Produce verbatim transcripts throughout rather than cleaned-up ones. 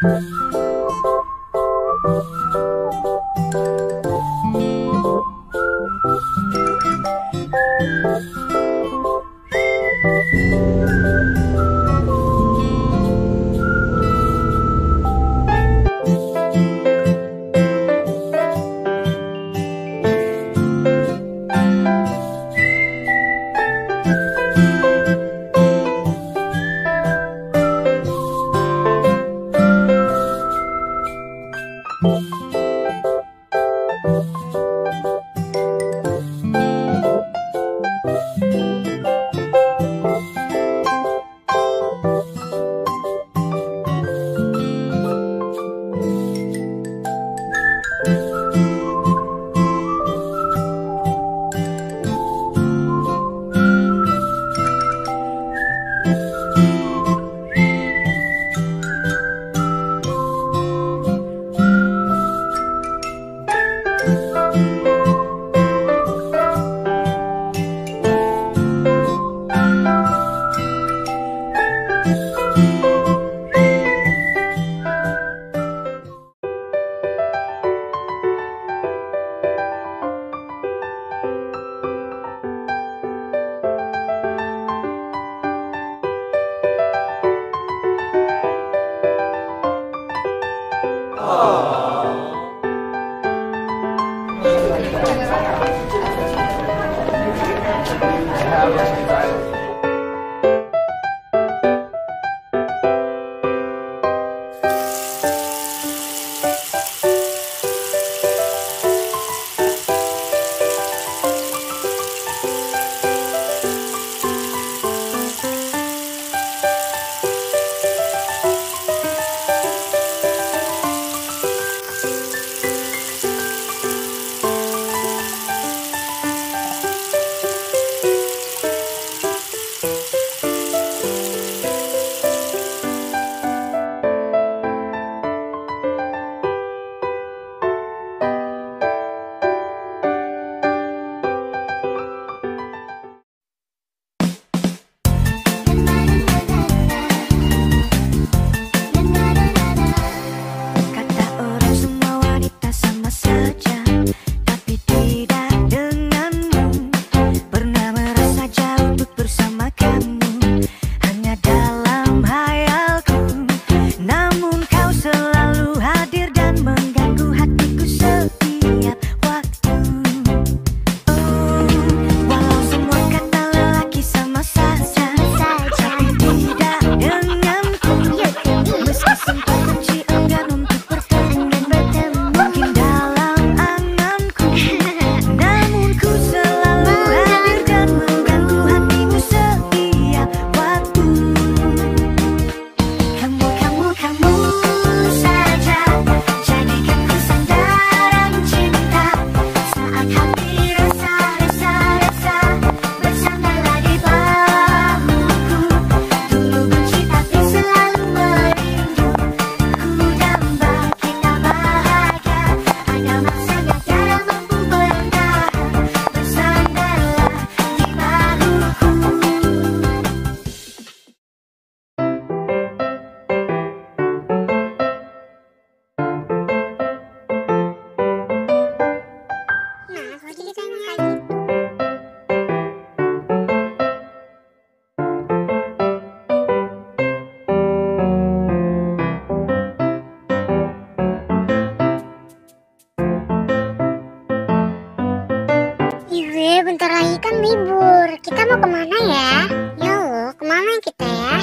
bentar lagi kan libur. Kita mau kemana ya? Yo, kemana kita ya?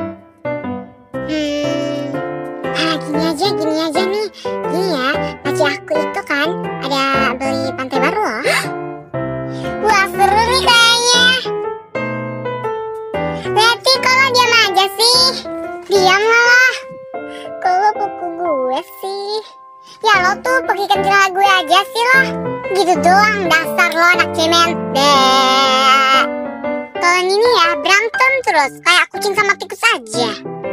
Hmm, ah, gini aja, gini aja nih. Gini ya, paci aku itu kan ada beli pantai baru loh. Wah, seru nih kayaknya. Berarti kalau diam aja sih. Diam lah. Kalau buku gue sih. Ya lo tuh pergi kenceng gue aja sih lo. Gitu doang, dasar lo anak cemen. Deh. Kalian ini ya berantem terus kayak kucing sama tikus aja.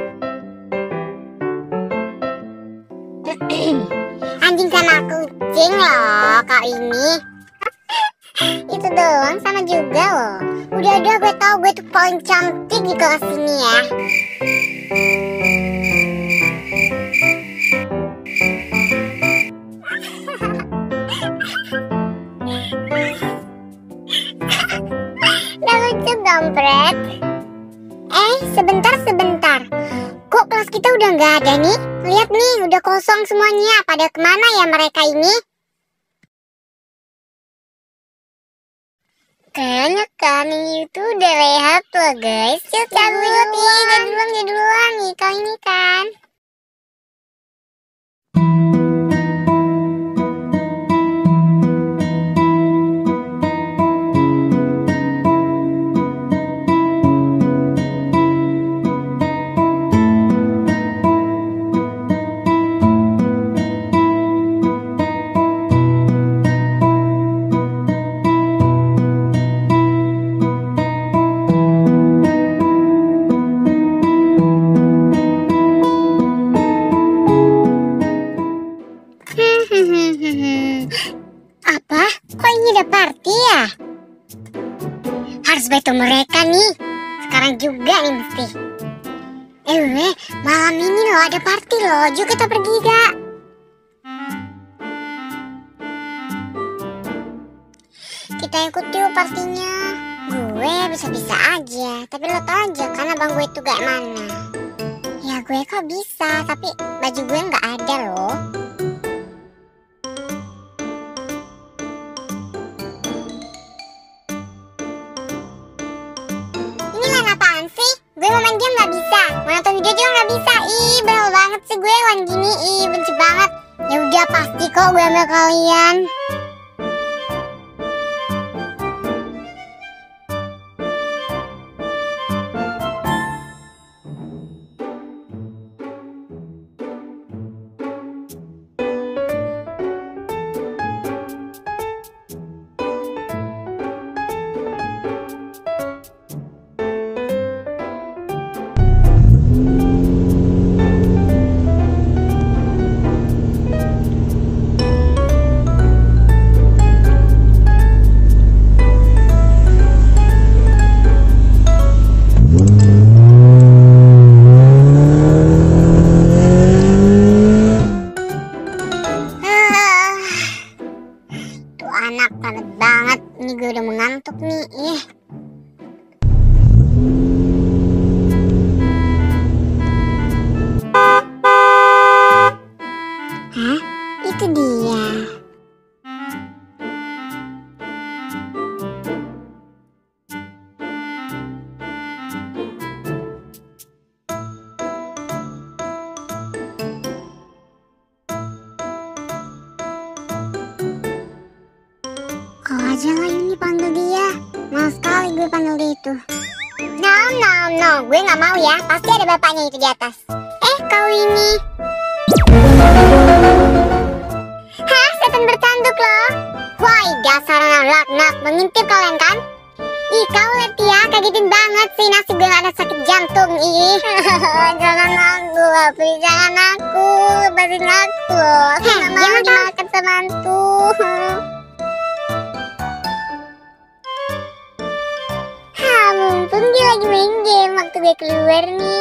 Anjing sama kucing loh kau ini. Itu doang sama juga loh. Udah-udah gue tau gue tuh paling cantik di kelas ini ya. kita udah nggak ada nih. Lihat nih, udah kosong semuanya. Pada kemana ya mereka ini? Kayaknya kan ini tuh udah rehat loh guys. Yuk cabut, ih, jadi duluan, jadi duluan nih kali ini kan. Apa? Kok ini ada party ya? Harus bantu mereka nih. Sekarang juga nih mesti. Eh, weh, malam ini loh ada party loh. Yuk kita pergi gak? Kita ikut yuk partinya. Gue bisa-bisa aja. Tapi lo tau aja kan abang gue itu kayak mana. Ya gue kok bisa. Tapi baju gue gak ada loh. Gue mau main game gak bisa, mau nonton video juga gak bisa. Ih, bawel banget sih gue lawan gini. Ih, benci banget. Ya udah pasti kok gue ambil kalian. Anak panas banget, ini gue udah mengantuk nih. Ih. Hah? Itu dia. Kau aja lah ini panggil dia. Mau sekali gue panggil dia itu. No, no, no. Gue gak mau ya. Pasti ada bapaknya itu di atas. Eh, kau ini. Hah? Setan bertanduk loh. Woi, dasar anak laknat. Mengintip kalian kan? Ih, kau lihat ya. Kagetin banget sih. Nasib gue gak ada sakit jantung. Ih. Jangan aku. Please, jangan aku. Lepasin aku. Aku gak mau dimakan sama hantu. Mumpung dia lagi main game waktu gue keluar nih.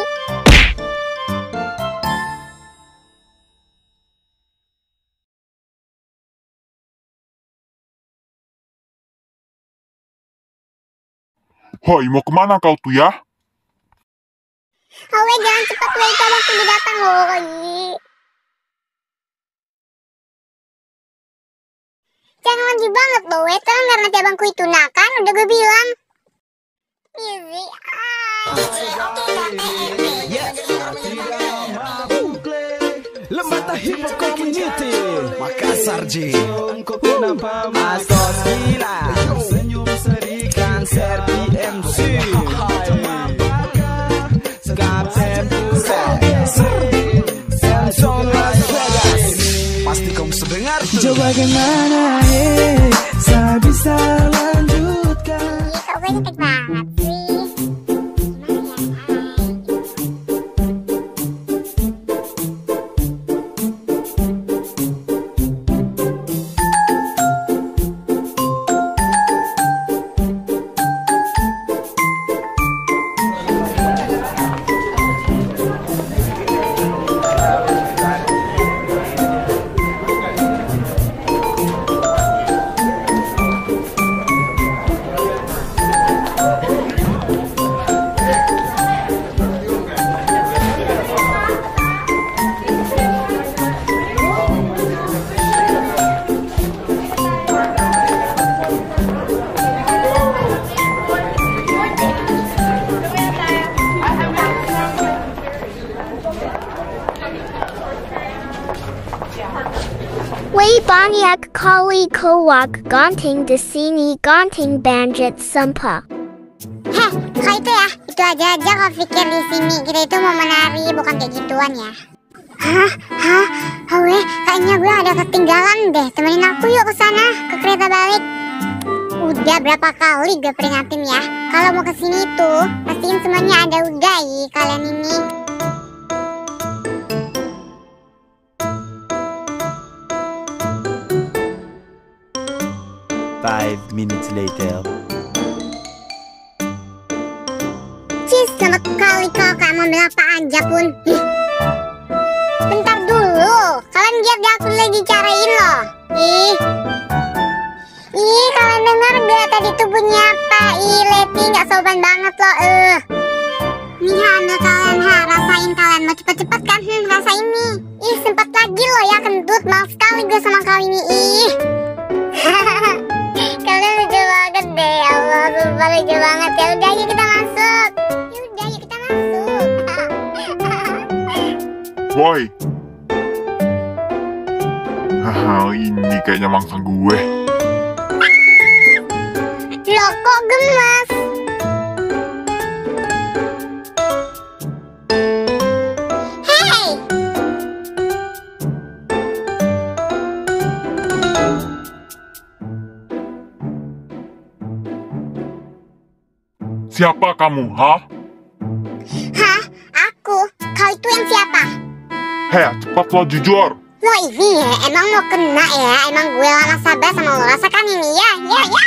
Hoi, mau kemana kau tuh ya? Oh, we, jangan cepat, we, itu waktu dia datang loh. Jangan laju banget loh, we, kan karena nanti abangku itu nakan, udah gue bilang. Easy, Lembata Hip Hop Community Makassar J. Engkau kenapa masos gila? Senyum serikan ser P M C. Kapten Pusat Samson Las Vegas. Pasti kamu sedengar tuh. Coba bagaimana eh saya bisa lanjutkan. Kok gue cantik banget sih. Wei banyak kali kawak ganting di sini ganting banjit sampah. Heh, kau itu ya, itu aja aja kau pikir di sini kita itu mau menari, bukan kayak gituan ya. Hah, hah, Hawe, kayaknya gue ada ketinggalan deh. Temenin aku yuk ke sana, ke kereta balik. Udah berapa kali gue peringatin ya, kalau mau kesini tuh pastiin semuanya ada udai kalian ini. Five minutes later. Cis, sama kali kau kayak mau bilang apa aja pun. Ih. Bentar dulu, kalian lihat deh aku lagi carain loh. Ih, ih kalian dengar gak tadi tuh bunyi apa? Ih, Leti gak sopan banget loh. Eh, nih ambil kalian ha, rasain kalian mau cepet-cepet kan? Hmm, rasain nih. Ih, sempat lagi loh ya kentut, maaf sekali gue sama kau ini. Ih. Kalian lucu banget deh, ya Allah, sumpah lucu banget. Ya udah ayo kita masuk. Ya udah ayo kita masuk. Woi. Haha, ini kayaknya mangsa gue. Loh kok gemes? Hey. Siapa kamu, ha? Hah? Aku? Kau itu yang siapa? Hei, cepat lo jujur. Lo ini ya, emang mau kena ya? Emang gue lama sabar sama lo, rasakan ini ya, ya, ya.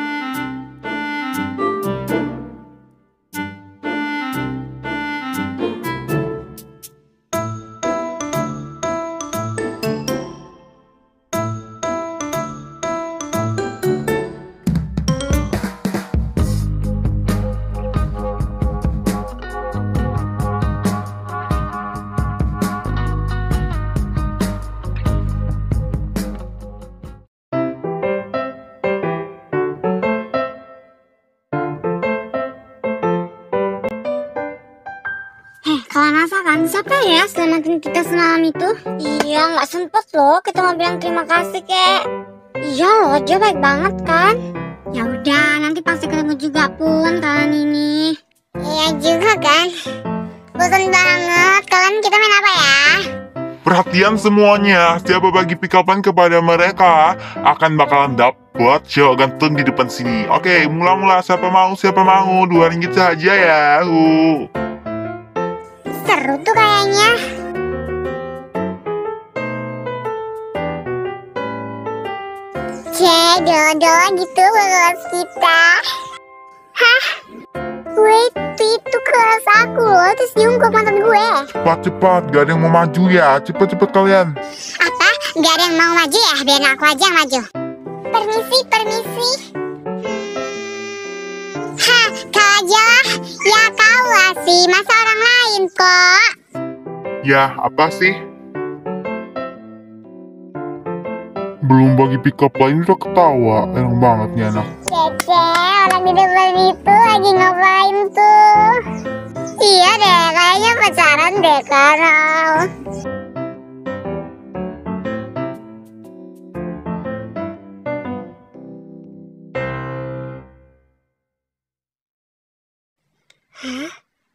Eh, kalian rasakan siapa ya selamatin kita semalam itu? Iya, nggak sempet loh kita mau bilang terima kasih kek. Iya loh, dia baik banget kan? Ya udah, nanti pasti ketemu juga pun kalian ini. Iya juga kan? Bosan banget. Kalian kita main apa ya? Perhatian semuanya, siapa bagi pick up-an kepada mereka akan bakalan dapat cewek gantung di depan sini. Oke, mula-mula siapa mau, siapa mau, dua ringgit saja ya. Uh. Seru tuh kayaknya. Cek, dodo gitu kelas kita. Hah? Wait, itu kelas aku loh, terus diungkap mantan gue. Cepat-cepat, gak ada yang mau maju ya. Cepat-cepat kalian. Apa? Gak ada yang mau maju ya? Biar aku aja yang maju. Permisi, permisi. Hah, kau aja lah. Ya kau lah sih, masa orang lain kok. Ya, apa sih? Belum bagi pick up lain udah ketawa. Enak banget nih anak. Cece, orang di depan itu lagi ngapain tuh? Iya deh, kayaknya pacaran deh Karol. Hah?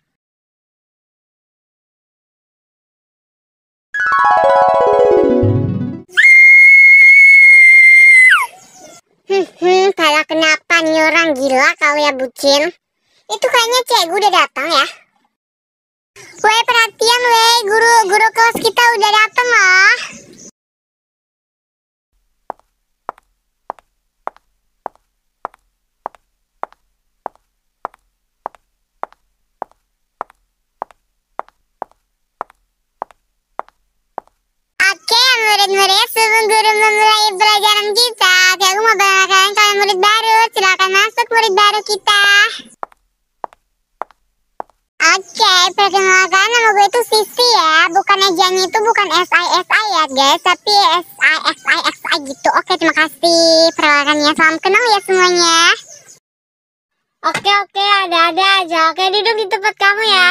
Hmm, hmm, kayak kenapa nih orang gila kali ya bucin? Itu kayaknya cek gue udah datang ya. Weh perhatian weh, guru guru kelas kita udah datang loh. Oke murid-murid, sebelum guru memulai pelajaran kita, aku mau perkenalkan kalian murid baru. Silakan masuk murid baru kita. Oke, perkenalkan nama gue itu Sisi ya. Bukan ejanya itu bukan S I S I ya guys, tapi S I X I X I gitu. Oke, terima kasih perkenalkannya. Salam kenal ya semuanya. Oke oke, ada-ada aja. Oke, duduk di tempat kamu ya.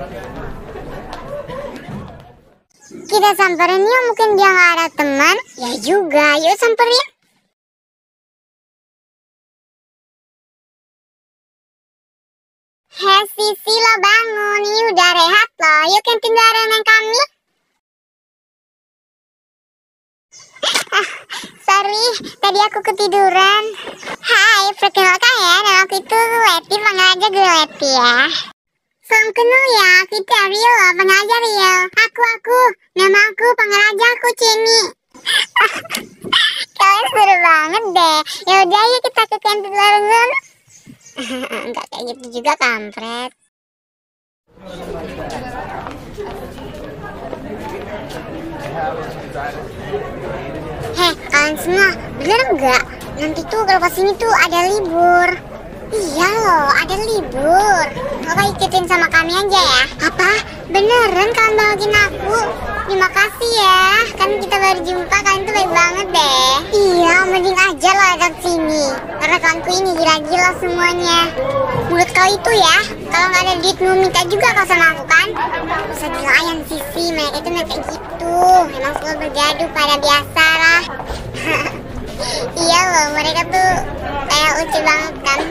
Kita samperin yuk, mungkin dia nggak ada teman. Ya juga, yuk samperin. Hei Sisi, lo bangun, ini udah rehat loh. Yuk kantin bareng kami. Ah, sorry, tadi aku ketiduran. Hai, perkenalkan ya, nama aku itu Leti, panggil aja gue Leti ya. Salam kenal ya, kita Ariel loh, panggil aja Ariel. Aku, aku, nama aku, panggil aja aku Cini. Kalian seru banget deh. Yaudah yuk kita ke kantin bareng. Enggak kayak gitu juga kampret. Heh, kalian semua, bener enggak? Nanti tuh kalau kesini tuh ada libur. Iya loh, ada libur. Kakak ikutin sama kami aja ya. Apa? Beneran kalian bawain aku? Terima kasih ya. Kan kita baru jumpa, kalian tuh baik banget deh. Iya, mending aja lo ajak sini. Karena kawanku ini gila-gila semuanya. Mulut kau itu ya, kalau nggak ada duit mau minta juga kau sama aku kan? Bisa dilayan Sisi, mereka itu mereka gitu. Emang selalu bergaduh pada biasa lah. Iya loh, mereka tuh kayak lucu banget kan.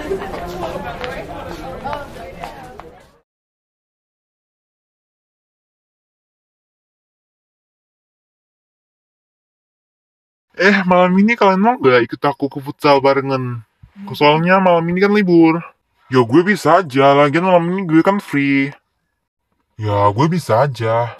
Eh, malam ini kalian mau gak ikut aku ke futsal barengan? Soalnya malam ini kan libur. Ya gue bisa aja, lagian malam ini gue kan free. Ya gue bisa aja.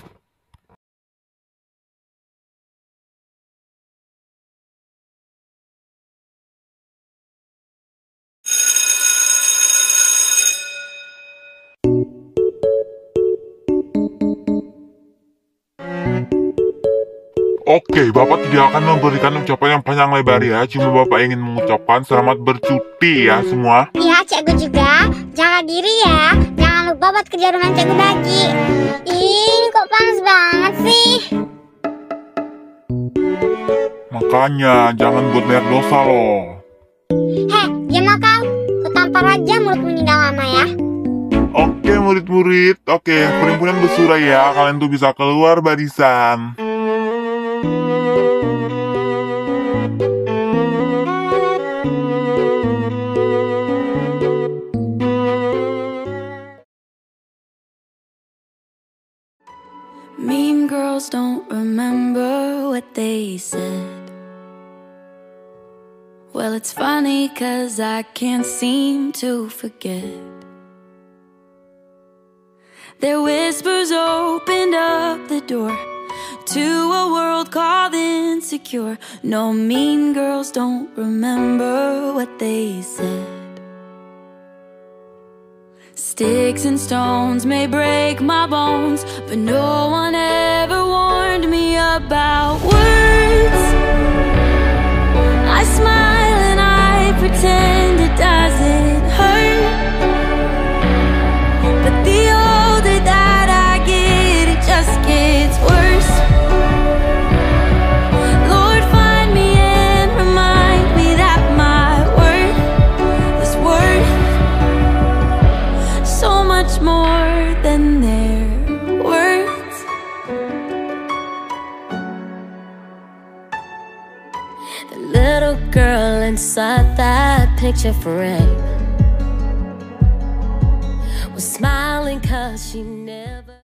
Oke, Bapak tidak akan memberikan ucapan yang panjang lebar ya. Cuma Bapak ingin mengucapkan selamat bercuti ya semua. Iya, cikgu juga. Jaga diri ya. Jangan lupa buat kerja rumah cikgu bagi. Ih, ini kok panas banget sih. Makanya, jangan buat banyak dosa loh. Heh, diam kau. Kutampar aja mulutmu ini dah lama ya. Oke murid-murid, oke perhimpunan bersurai ya. Kalian tuh bisa keluar barisan. Mean girls don't remember what they said. Well, it's funny 'cause I can't seem to forget. Their whispers opened up the door to a world called insecure. No, mean girls don't remember what they said. Sticks and stones may break my bones, but no one ever warned me about words. I smile and I pretend it doesn't hurt, but the older that I get, it just gets worse. Lord, find me and remind me that my worth is worth so much more than their words. The little girl inside that picture frame was smiling 'cause she never